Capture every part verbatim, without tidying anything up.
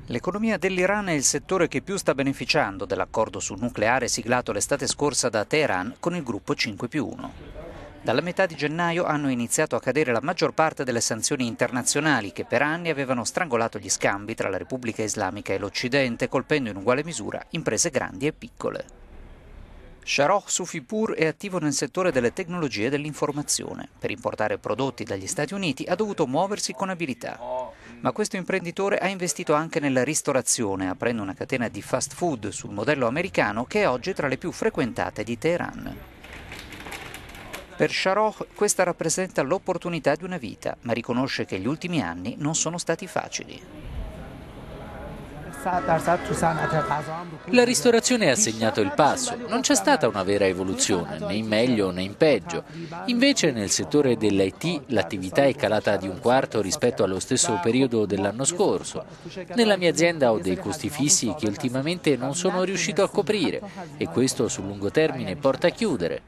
L'economia dell'Iran è il settore che più sta beneficiando dell'accordo sul nucleare siglato l'estate scorsa da Teheran con il gruppo cinque più uno. Dalla metà di gennaio hanno iniziato a cadere la maggior parte delle sanzioni internazionali che per anni avevano strangolato gli scambi tra la Repubblica Islamica e l'Occidente, colpendo in uguale misura imprese grandi e piccole. Sharoh Sufipur è attivo nel settore delle tecnologie dell'informazione. Per importare prodotti dagli Stati Uniti ha dovuto muoversi con abilità. Ma questo imprenditore ha investito anche nella ristorazione, aprendo una catena di fast food sul modello americano che è oggi tra le più frequentate di Teheran. Per Sharoh questa rappresenta l'opportunità di una vita, ma riconosce che gli ultimi anni non sono stati facili. La ristorazione ha segnato il passo, non c'è stata una vera evoluzione, né in meglio né in peggio. Invece nel settore dell'I T l'attività è calata di un quarto rispetto allo stesso periodo dell'anno scorso. Nella mia azienda ho dei costi fissi che ultimamente non sono riuscito a coprire e questo sul lungo termine porta a chiudere.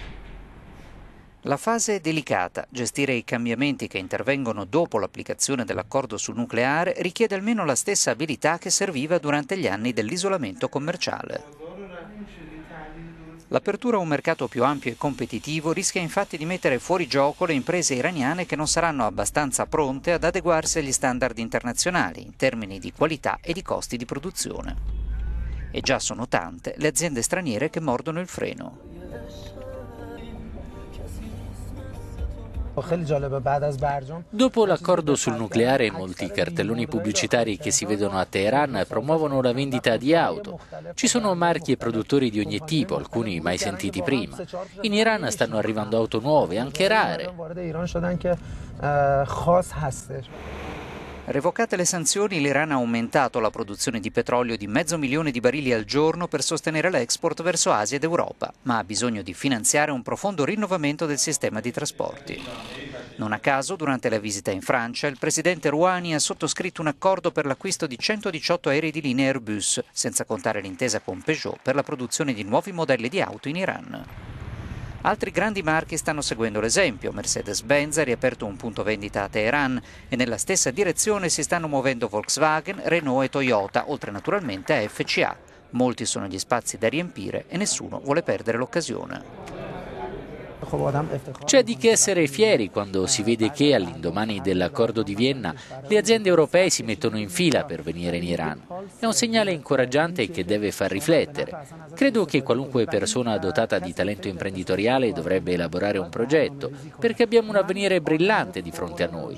La fase è delicata. Gestire i cambiamenti che intervengono dopo l'applicazione dell'accordo sul nucleare richiede almeno la stessa abilità che serviva durante gli anni dell'isolamento commerciale. L'apertura a un mercato più ampio e competitivo rischia infatti di mettere fuori gioco le imprese iraniane che non saranno abbastanza pronte ad adeguarsi agli standard internazionali in termini di qualità e di costi di produzione. E già sono tante le aziende straniere che mordono il freno. Dopo l'accordo sul nucleare, molti cartelloni pubblicitari che si vedono a Teheran promuovono la vendita di auto. Ci sono marchi e produttori di ogni tipo, alcuni mai sentiti prima. In Iran stanno arrivando auto nuove, anche rare. Revocate le sanzioni, l'Iran ha aumentato la produzione di petrolio di mezzo milione di barili al giorno per sostenere l'export verso Asia ed Europa, ma ha bisogno di finanziare un profondo rinnovamento del sistema di trasporti. Non a caso, durante la visita in Francia, il presidente Rouhani ha sottoscritto un accordo per l'acquisto di centodiciotto aerei di linea Airbus, senza contare l'intesa con Peugeot per la produzione di nuovi modelli di auto in Iran. Altri grandi marchi stanno seguendo l'esempio. Mercedes-Benz ha riaperto un punto vendita a Teheran e nella stessa direzione si stanno muovendo Volkswagen, Renault e Toyota, oltre naturalmente a F C A. Molti sono gli spazi da riempire e nessuno vuole perdere l'occasione. C'è di che essere fieri quando si vede che all'indomani dell'accordo di Vienna le aziende europee si mettono in fila per venire in Iran. È un segnale incoraggiante che deve far riflettere. Credo che qualunque persona dotata di talento imprenditoriale dovrebbe elaborare un progetto, perché abbiamo un avvenire brillante di fronte a noi.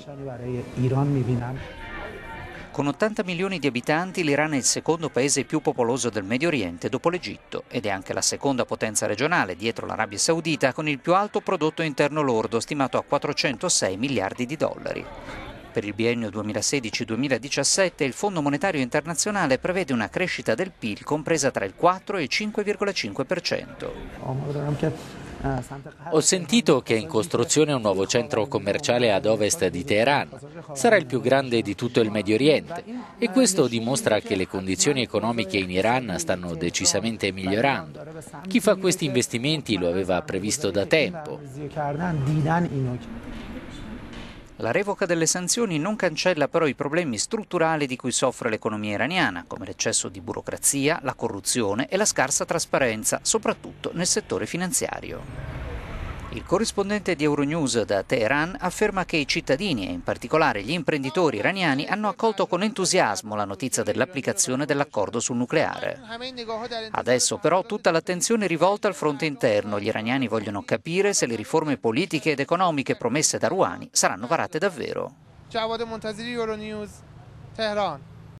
Con ottanta milioni di abitanti, l'Iran è il secondo paese più popoloso del Medio Oriente dopo l'Egitto ed è anche la seconda potenza regionale dietro l'Arabia Saudita con il più alto prodotto interno lordo stimato a quattrocentosei miliardi di dollari. Per il biennio duemilasedici duemiladiciassette il Fondo Monetario Internazionale prevede una crescita del P I L compresa tra il quattro e il cinque virgola cinque per cento. Ho sentito che è in costruzione un nuovo centro commerciale ad ovest di Teheran. Sarà il più grande di tutto il Medio Oriente e questo dimostra che le condizioni economiche in Iran stanno decisamente migliorando. Chi fa questi investimenti lo aveva previsto da tempo. La revoca delle sanzioni non cancella però i problemi strutturali di cui soffre l'economia iraniana, come l'eccesso di burocrazia, la corruzione e la scarsa trasparenza, soprattutto nel settore finanziario. Il corrispondente di Euronews da Teheran afferma che i cittadini e in particolare gli imprenditori iraniani hanno accolto con entusiasmo la notizia dell'applicazione dell'accordo sul nucleare. Adesso però tutta l'attenzione è rivolta al fronte interno. Gli iraniani vogliono capire se le riforme politiche ed economiche promesse da Rouhani saranno varate davvero.